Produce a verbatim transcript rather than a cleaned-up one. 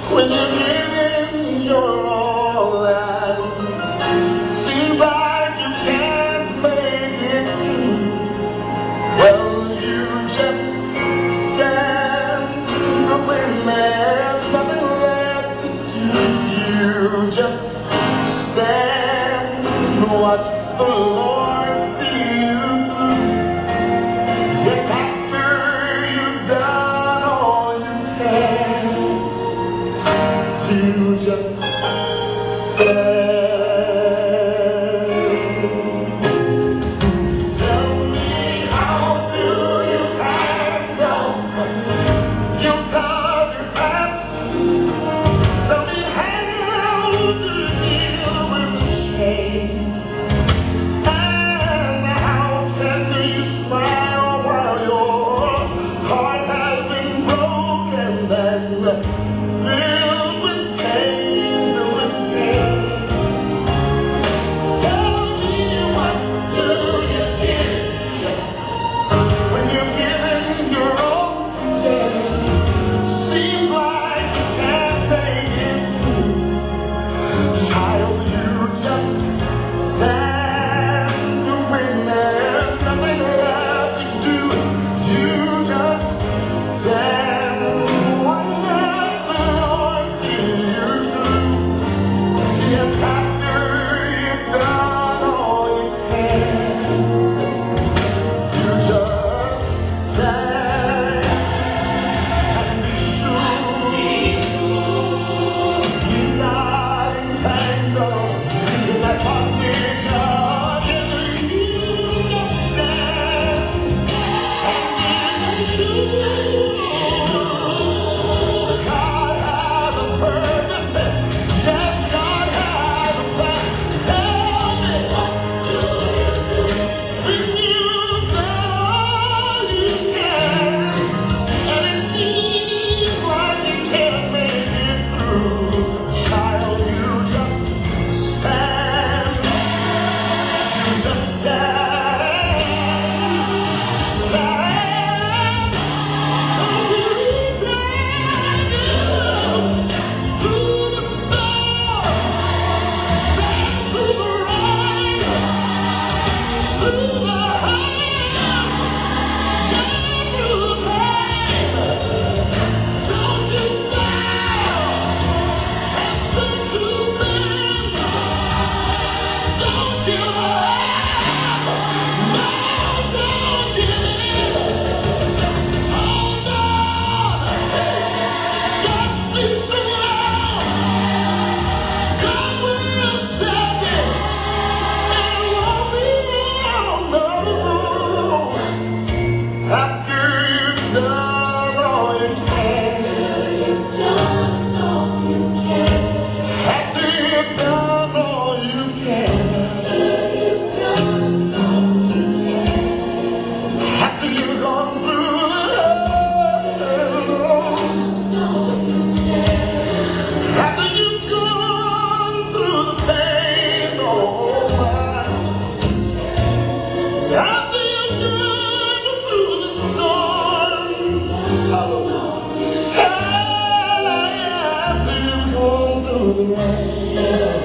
When you're giving your all and seems like you can't make it through, well, you just stand when there's nothing left to do. You just stand and watch the Lord see you through. Yes, after you've done all you can, you just stand. Tell me, how do you handle guilt of your past? Tell me, how do you deal with the shame? And how can you smile while your heart has been broken and filled with pain, filled with pain? Tell me, what do you give when you're giving your all? Yeah. Seems like you can't make it through. Child, you just stand when there's nothing left to do. You just stand. Wonders the Lord see you through. Yes, after you've done all you can, you just stand and be sure you're not entangled in that bondage again. You just stand and be sure God has a purpose. Yes, God has a plan. Tell me, what do you do when you've done all you can, and it seems like you can't make it through? Child, you just stand. You just stand. Stand. Don't you stand through the storm. Stand through the rain. Through the hurt. Stand through the pain. Don't you bow and don't you bend. Don't give up. No, don't give in. Hold on. Just be strong. God will step in and it won't be long. No. After you've done all you can. After you've done all you can. After you've gone through the hell. After you've gone through the pain, oh my. After you've gone through the storms, hallelujah. After you've gone through the rain.